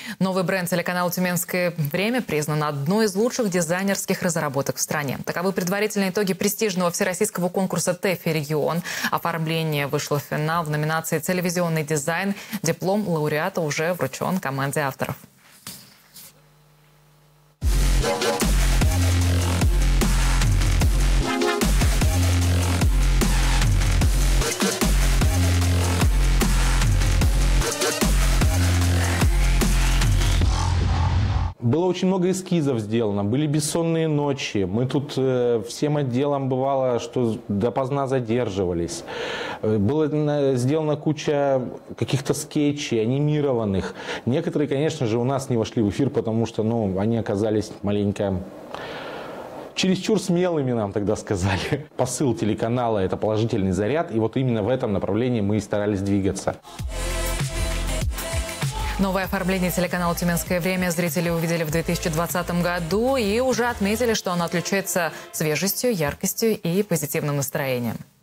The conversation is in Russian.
Новый бренд телеканала «Тюменское время» признан одной из лучших дизайнерских разработок в стране. Таковы предварительные итоги престижного всероссийского конкурса «ТЭФИ Регион». Оформление вышло в финал в номинации «Телевизионный дизайн». Диплом лауреата уже вручен команде авторов. Было очень много эскизов сделано, были бессонные ночи. Мы тут всем отделом бывало, что допоздна задерживались. Была сделана куча каких-то скетчей, анимированных. Некоторые, конечно же, у нас не вошли в эфир, потому что они оказались маленько чересчур смелыми, нам тогда сказали. Посыл телеканала – это положительный заряд, и вот именно в этом направлении мы и старались двигаться. Новое оформление телеканала «Тюменское время» зрители увидели в 2020 году и уже отметили, что оно отличается свежестью, яркостью и позитивным настроением.